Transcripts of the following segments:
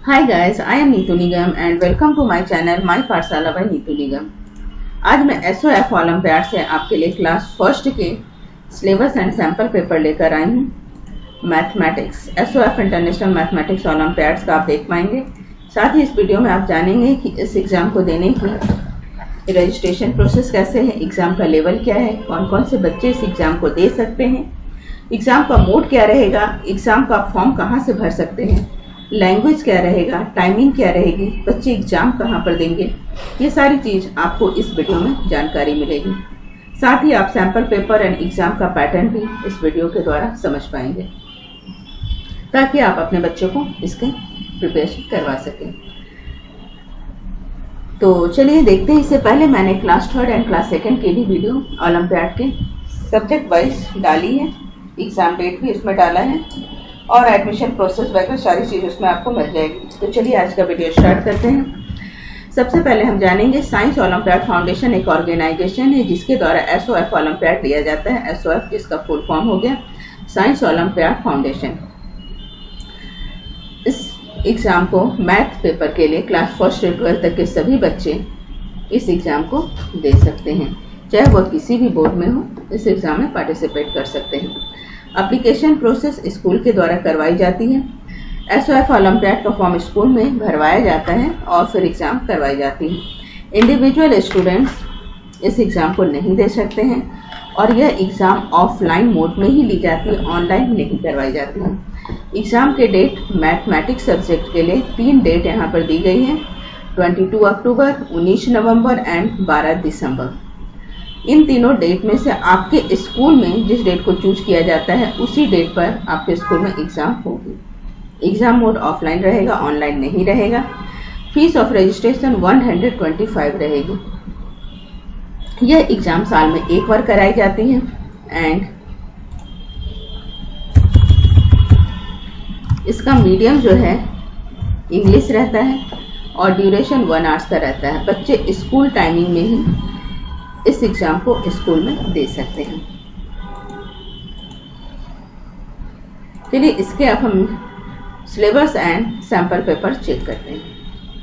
Hi guys, I am Neetu Nigam and welcome to my channel My पाठशाला by Neetu निगम। आज मैं SOF olympiad से आपके लिए क्लास फर्स्ट के सिलेबस एंड सैंपल पेपर लेकर आई हूँ। Mathematics SOF international mathematics olympiads का आप देख पाएंगे। साथ ही इस वीडियो में आप जानेंगे कि इस एग्जाम को देने की रजिस्ट्रेशन प्रोसेस कैसे है, एग्जाम का लेवल क्या है, कौन कौन से बच्चे इस एग्जाम को दे सकते हैं, एग्जाम का मोड क्या रहेगा, एग्जाम का फॉर्म कहाँ से भर सकते हैं, लैंग्वेज क्या रहेगा, टाइमिंग क्या रहेगी, बच्चे एग्जाम कहाँ पर देंगे, ये सारी चीज आपको इस वीडियो में जानकारी मिलेगी। साथ ही आप सैंपल पेपर एंड एग्जाम का पैटर्न भी इस वीडियो के द्वारा समझ पाएंगे ताकि आप अपने बच्चों को इसके प्रिपरेशन करवा सकें। तो चलिए देखते हैं। इससे पहले मैंने class third and class second की भी वीडियो ओलंपियाड के सब्जेक्ट वाइज डाली है, एग्जाम डेट भी इसमें डाला है और एडमिशन प्रोसेस वगैरह सारी चीज उसमें आपको मिल जाएगी। तो चलिए आज का वीडियो स्टार्ट करते हैं। सबसे पहले हम जानेंगे साइंस ओलंपियाड फाउंडेशन एक ऑर्गेनाइजेशन है जिसके द्वारा SOF ओलंपियाड लिया जाता है। SOF जिसका फुल फॉर्म हो गया साइंस ओलंपियाड फाउंडेशन। इस एग्जाम को मैथ पेपर के लिए क्लास फर्स्ट से 12 तक के सभी बच्चे इस एग्जाम को दे सकते हैं, चाहे वह किसी भी बोर्ड में हो, इस एग्जाम में पार्टिसिपेट कर सकते हैं। एप्लीकेशन प्रोसेस स्कूल के द्वारा करवाई जाती है। SOF ओलंपियाड का फॉर्म स्कूल में भरवाया जाता है और फिर एग्जाम करवाई जाती है। इंडिविजुअल स्टूडेंट्स इस एग्जाम को नहीं दे सकते हैं और यह एग्जाम ऑफलाइन मोड में ही ली जाती है, ऑनलाइन नहीं करवाई जाती है। एग्जाम के डेट मैथमेटिक्स सब्जेक्ट के लिए 3 डेट यहाँ पर दी गई है, 22 अक्टूबर, 19 नवंबर एंड 12 दिसंबर। इन तीनों डेट में से आपके स्कूल में जिस डेट को चूज किया जाता है उसी डेट पर आपके स्कूल में एग्जाम होगी। एग्जाम मोड ऑफलाइन रहेगा, ऑनलाइन नहीं रहेगा। फीस ऑफ रजिस्ट्रेशन 125 रहेगी। यह एग्जाम साल में एक बार कराई जाती है एंड इसका मीडियम जो है इंग्लिश रहता है और ड्यूरेशन 1 आवर्स का रहता है। बच्चे स्कूल टाइमिंग में ही इस एग्जाम को स्कूल में दे सकते हैं। चलिए इसके अब हम syllabus and sample paper check करते हैं।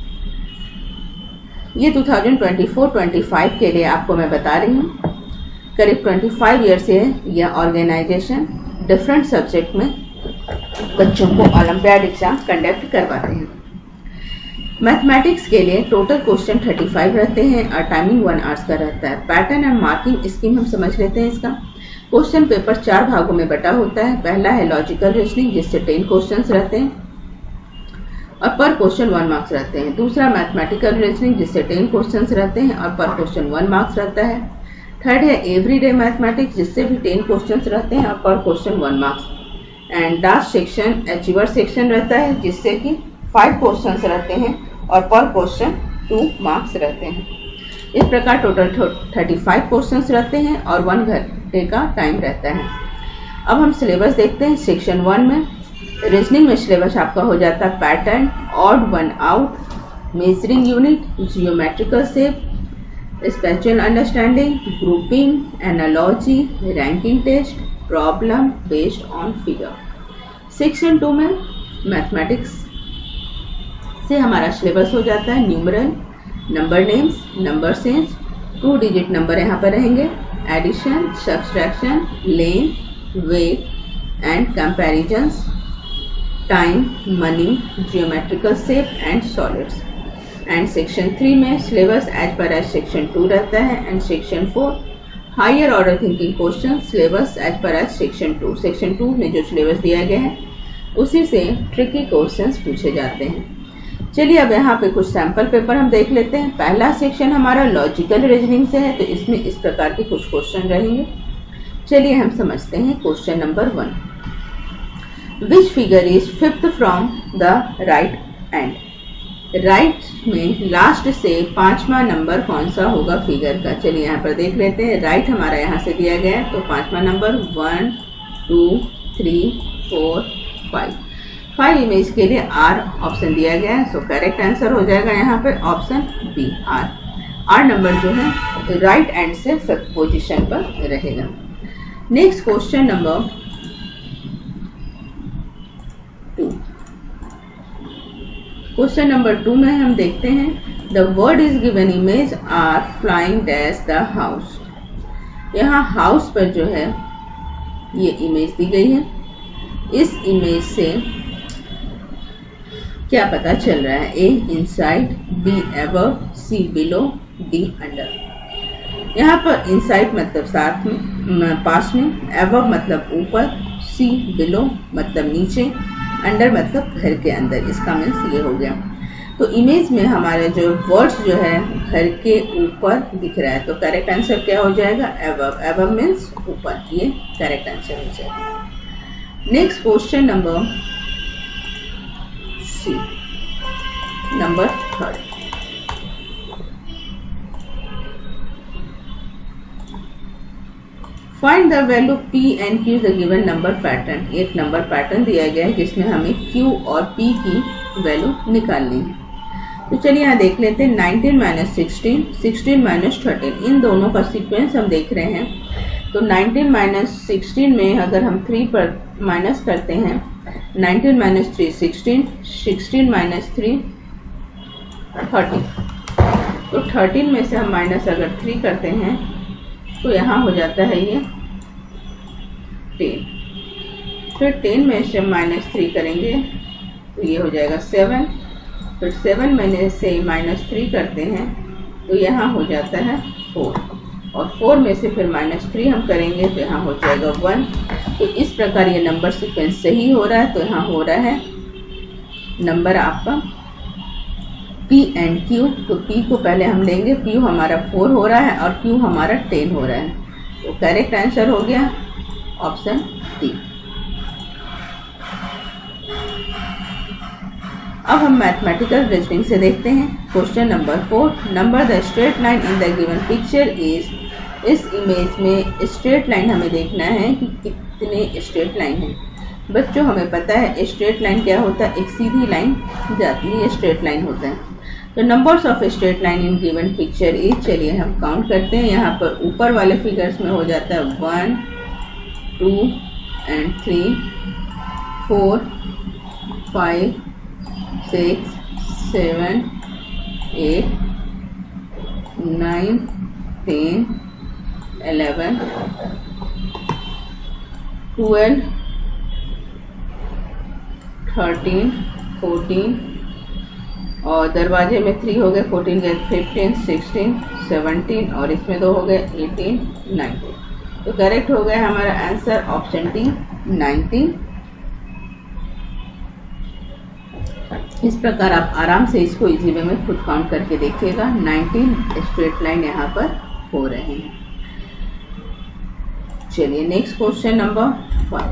ये 2024-25 के लिए आपको मैं बता रही हूँ। करीब 25 ईयर से यह ऑर्गेनाइजेशन डिफरेंट सब्जेक्ट में बच्चों को ओलंपियाड एग्जाम कंडक्ट करवाते हैं। मैथमेटिक्स के लिए टोटल क्वेश्चन 35 रहते हैं और टाइमिंग 1 आवर्स का रहता है। पैटर्न एंड मार्किंग स्कीम हम समझ लेते हैं। इसका क्वेश्चन पेपर 4 भागों में बटा होता है। पहला है लॉजिकल रीजनिंग जिससे 10 क्वेश्चंस रहते हैं और पर क्वेश्चन 1 मार्क्स रहते हैं। दूसरा मैथमेटिकल रीजनिंग जिससे 10 क्वेश्चंस रहते हैं और पर क्वेश्चन 1 मार्क्स रहता है। थर्ड है एवरीडे मैथमेटिक्स जिससे भी 10 क्वेश्चंस रहते हैं और पर question 1 marks. And last section achiever section रहता है जिससे कि 5 क्वेश्चंस रहते हैं और पर क्वेश्चन 2 मार्क्स रहते हैं। इस प्रकार टोटल 35 क्वेश्चंस रहते हैं और 1 घंटे का टाइम रहता है। अब हम सिलेबस देखते हैं। सेक्शन 1 में रीजनिंग में सिलेबस आपका हो जाता है pattern, odd one out, measuring unit, geometrical shape, spatial understanding, grouping, analogy, ranking test, problem based on figure. Section 2 में मैथमेटिक्स से हमारा सिलेबस हो जाता है numeral, number names, number sense, 2 digit number यहाँ पर रहेंगे, addition, subtraction, length, weight and comparisons, time, money, geometrical shape and solids. And section 3 में syllabus as per as section 2 रहता है and section 4 higher order thinking question, syllabus as per as section 2। Section 2 में जो syllabus दिया गया है उसी से ट्रिकी क्वेश्चंस पूछे जाते हैं। चलिए अब यहाँ पे कुछ सैंपल पेपर हम देख लेते हैं। पहला सेक्शन हमारा लॉजिकल रीजनिंग से है तो इसमें इस प्रकार के कुछ क्वेश्चन रहेंगे। चलिए हम समझते हैं। Question number 1, which figure is 5th from the right end. Right में लास्ट से 5वां नंबर कौन सा होगा फिगर का। चलिए यहाँ पर देख लेते हैं। राइट हमारा यहाँ से दिया गया है तो 5वां नंबर 1 2 3 4 5 इमेज के लिए आर ऑप्शन दिया गया है। सो करेक्ट आंसर हो जाएगा यहाँ पे ऑप्शन बी आर नंबर जो है राइट एंड से 5th पोजीशन पर रहेगा। Next question number 2, question number 2 में हम देखते हैं the word is given image are flying dash the house. यहाँ हाउस पर जो है ये इमेज दी गई है। इस इमेज से क्या पता चल रहा है? A inside, B above, C below, D under. यहाँ पर इनसाइड मतलब साथ में, पास में, अबव मतलब ऊपर, सी बिलो मतलब नीचे, अंडर मतलब घर के अंदर। इसका मीन्स ये हो गया। तो इमेज में हमारे जो वर्ड्स जो है घर के ऊपर दिख रहा है, तो करेक्ट आंसर क्या हो जाएगा? अबव। अबव मीन्स ऊपर, ये करेक्ट आंसर हो जाएगा। Next question number C, number 3। Find the value P and Q the given number pattern. एक नंबर पैटर्न दिया गया है जिसमें हमें Q और P की वैल्यू निकालनी है। तो चलिए यहाँ देख लेते हैं 19 - 16, 16 - 13, इन दोनों का सीक्वेंस हम देख रहे हैं। तो 19 - 16 में अगर हम 3 पर माइनस करते हैं, 19 - 3 16, 16 - 3 13। तो 13 में से हम माइनस अगर 3 करते हैं तो यहाँ हो जाता है ये 10। फिर 10 में से -3 करेंगे तो ये हो जाएगा 7। फिर 7 में से -3 करते हैं तो यहाँ हो जाता है 4। और 4 में से फिर -3 हम करेंगे तो यहाँ हो जाएगा 1। तो इस प्रकार ये नंबर सीक्वेंस सही हो रहा है। तो यहाँ हो रहा है नंबर आपका P and Q। तो P को पहले हम लेंगे, P हमारा 4 हो रहा है और Q हमारा 10 हो रहा है। तो करेक्ट आंसर हो गया ऑप्शन डी। अब हम मैथमेटिकल रीजनिंग से देखते हैं। Question number 4, number the straight line in the given picture is. इस इमेज में स्ट्रेट लाइन हमें देखना है कि कितने स्ट्रेट लाइन है। बच्चों हमें पता है स्ट्रेट लाइन क्या होता है? एक सीधी लाइन जाती है, ये स्ट्रेट लाइन होता है। तो numbers of straight line in given picture is, चलिए हम काउंट करते हैं। यहाँ पर ऊपर वाले फिगर्स में हो जाता है 1 2 and 3 4 5 6 7 8 9 10 11 12 13 14 और दरवाजे में 3 हो गए, 14 गए 15 16 17 और इसमें 2 हो गए 18 19। तो करेक्ट हो गया हमारा आंसर ऑप्शन डी 19। इस प्रकार आप आराम से इसको इजी वे में खुद काउंट करके देखिएगा। 19 स्ट्रेट लाइन यहाँ पर हो रहे हैं। चलिए next question number 5।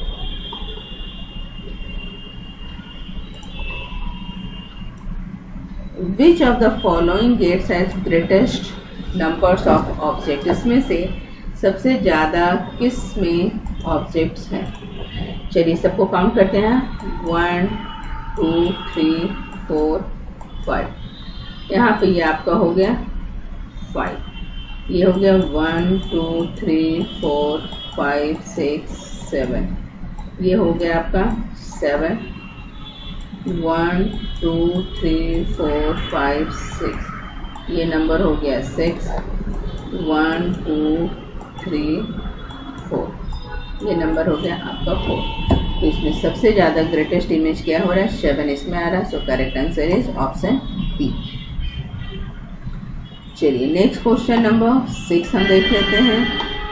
Which of the following gates has greatest numbers of objects? इसमें से सबसे ज्यादा किस में ऑब्जेक्ट्स हैं? चलिए सबको काउंट करते हैं। 1 2 3 4 5। यहाँ पे ये आपका हो गया 5। ये हो गया 1 2 3 4 5 6 7। ये हो गया आपका 7। 1 2 3 4 5 6। ये नंबर हो गया 6। 1 2 3 4। ये नंबर हो गया आपका 4। तो इसमें सबसे ज्यादा ग्रेटेस्ट इमेज क्या हो रहा है? 7 इसमें आ रहा है। So correct answer is option B. चलिए नेक्स्ट क्वेश्चन नंबर 6 हम देख लेते हैं।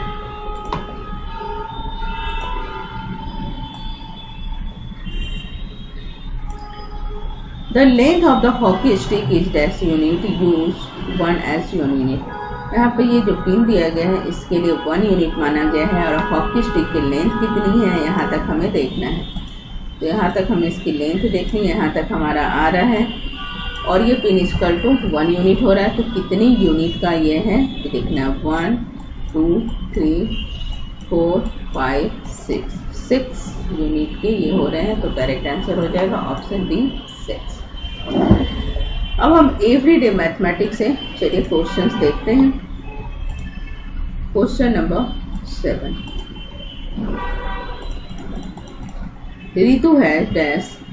The length of the hockey stick is dash unit, use 1 as unit। यहाँ पे ये जो पिन दिया गया है इसके लिए 1 यूनिट माना गया है और हॉकी स्टिक की लेंथ कितनी है यहाँ तक हमें देखना है। तो यहाँ तक हमें इसकी लेंथ देखनी है, यहाँ तक हमारा आ रहा है और ये पिन इक्वल टू 1 यूनिट हो रहा है। तो कितनी यूनिट का ये है तो देखना है 1 2 3 4 5 6 यूनिट के ये हो रहे हैं। तो करेक्ट आंसर हो जाएगा ऑप्शन डी 6। अब हम एवरीडे मैथमेटिक्स से चलिए क्वेश्चंस देखते हैं। Question number 7, Ritu has dash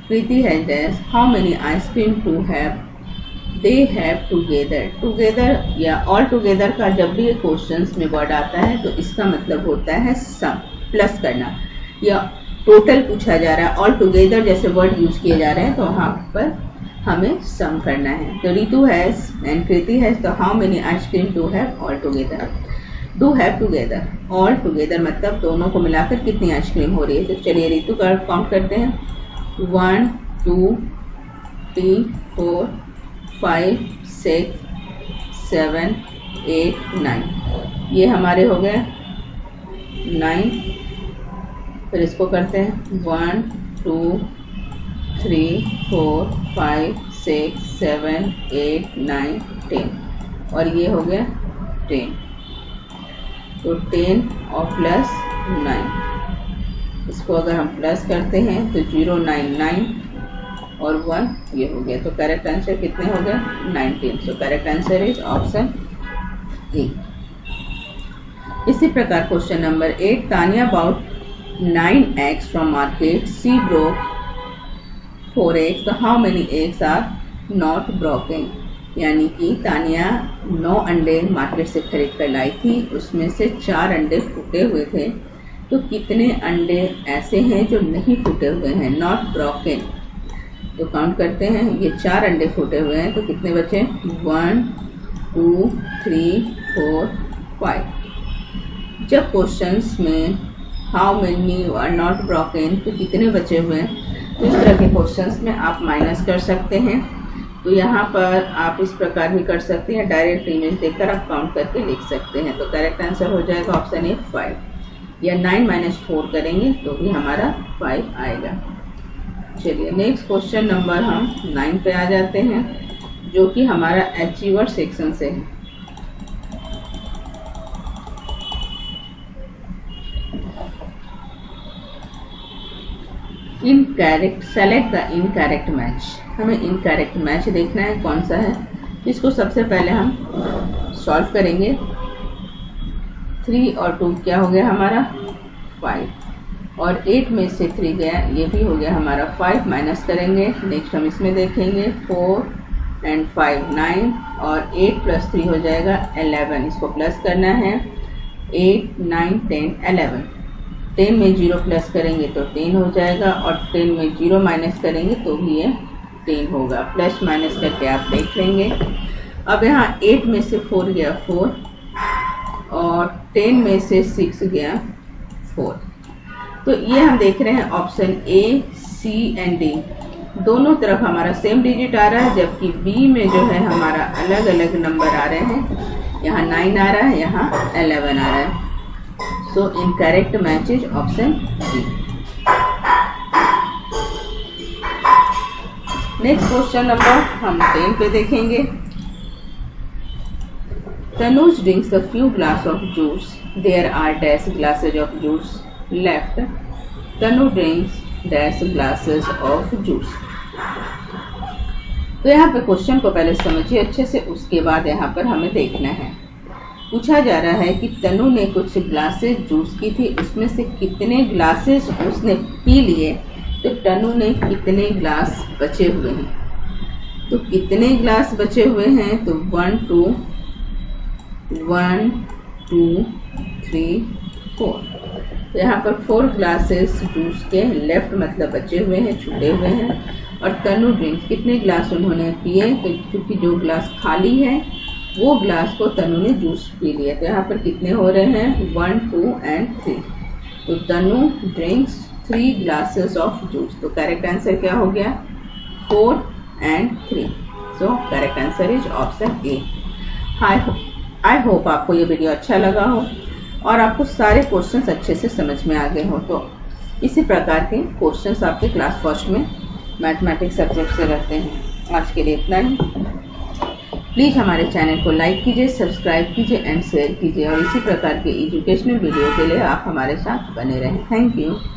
Kriti has dash. How many ice cream to have? They have together. Together या all together का जब भी क्वेश्चंस में वर्ड आता है तो इसका मतलब होता है सम, प्लस करना, या टोटल पूछा जा रहा है, ऑल टुगेदर जैसे वर्ड यूज किए जा रहे हैं तो वहाँ पर हमें सम करना है। तो Ritu has and Kriti has, तो how many ice cream to have all together? Do have together, all together मतलब दोनों को मिलाकर कितनी आइसक्रीम हो रही है। तो चलिए रितु का काउंट करते हैं, 1 2 3 4 5 6 7 8 9, ये हमारे हो गए 9। फिर इसको करते हैं 1 2 3 4 5 6 7 8 9 10, और ये हो गया 10। तो 10 और प्लस 9, इसको अगर हम प्लस करते हैं तो 0 9 9 और 1 ये हो गया। तो करेक्ट आंसर कितने हो गए? 19। So correct answer is option A. इसी प्रकार question number 8, Tania bought 9 eggs from market, she broke 4 eggs, so how many eggs are not broken? यानी कि तानिया 9 अंडे मार्केट से खरीद कर लाई थी, उसमें से 4 अंडे फूटे हुए थे, तो कितने अंडे ऐसे हैं जो नहीं फूटे हुए हैं, नॉट ब्रोकन। तो काउंट करते हैं, ये 4 अंडे फूटे हुए हैं तो कितने बचे? 1 2 3 4 5। जब क्वेश्चंस में how many are not broken तो कितने बचे हुए हैं, तो इस तरह के क्वेश्चंस में आप माइनस कर सकते हैं। तो यहाँ पर आप इस प्रकार भी कर सकते हैं, डायरेक्ट इमेज देखकर आप काउंट करके लिख सकते हैं। तो करेक्ट आंसर हो जाएगा ऑप्शन ए 5, या 9 - 4 करेंगे तो भी हमारा 5 आएगा। चलिए नेक्स्ट क्वेश्चन नंबर हम 9 पे आ जाते हैं, जो कि हमारा अचीवर सेक्शन से है। Incorrect, select the incorrect match. हमें इनकरेक्ट मैच देखना है कौन सा है। इसको सबसे पहले हम सॉल्व करेंगे। 3 और 2 क्या हो गया हमारा? 5, और 8 में से 3 गया, ये भी हो गया हमारा 5, माइनस करेंगे। नेक्स्ट हम इसमें देखेंगे 4 एंड 5 9, और 8 + 3 हो जाएगा 11, इसको प्लस करना है। 8 9 10 11, 10 में 0 प्लस करेंगे तो 10 हो जाएगा, और 10 में 0 माइनस करेंगे तो भी ये 10 होगा। प्लस माइनस करके आप देख लेंगे। अब यहाँ 8 में से 4 गया 4, और 10 में से 6 गया 4। तो ये हम देख रहे हैं option A, C and D दोनों तरफ हमारा सेम डिजिट आ रहा है, जबकि बी में जो है हमारा अलग अलग नंबर आ रहे हैं। यहाँ 9 आ रहा है, यहाँ 11 आ रहा है। So incorrect match is option D. Next question number हम 10 पे देखेंगे। Tanuj drinks a few glass of juice. There are dash glasses of juice left. Tanu drinks dash glasses of juice. तो यहाँ पे क्वेश्चन को पहले समझिए अच्छे से, उसके बाद यहाँ पर हमें देखना है। पूछा जा रहा है कि तनु ने कुछ ग्लासेस जूस की थी, उसमें से कितने ग्लासेस उसने पी लिए, तो तनु ने कितने ग्लास बचे हुए हैं। तो कितने ग्लास बचे हुए हैं, तो 1 2 3 4। तो यहाँ पर 4 ग्लासेस जूस के लेफ्ट मतलब बचे हुए हैं, छूटे हुए हैं। और तनु ड्रिंक्स, कितने ग्लास उन्होंने पिए, तो क्योंकि जो ग्लास खाली है वो ग्लास को तनु ने जूस पी लिया। तो यहाँ पर कितने हो रहे हैं, 1 2 एंड 3। तो Tanu drinks 3 glasses of juice. तो करेक्ट आंसर क्या हो गया, 4 and 3। So correct answer is option A. I hope आपको ये वीडियो अच्छा लगा हो और आपको सारे क्वेश्चंस अच्छे से समझ में आ गए हो। तो इसी प्रकार के क्वेश्चंस आपके क्लास फर्स्ट में मैथमेटिक्स सब्जेक्ट से रहते हैं। आज के लिए इतना ही। प्लीज़ हमारे चैनल को लाइक कीजिए, सब्सक्राइब कीजिए एंड शेयर कीजिए, और इसी प्रकार के एजुकेशनल वीडियो के लिए आप हमारे साथ बने रहें। Thank you.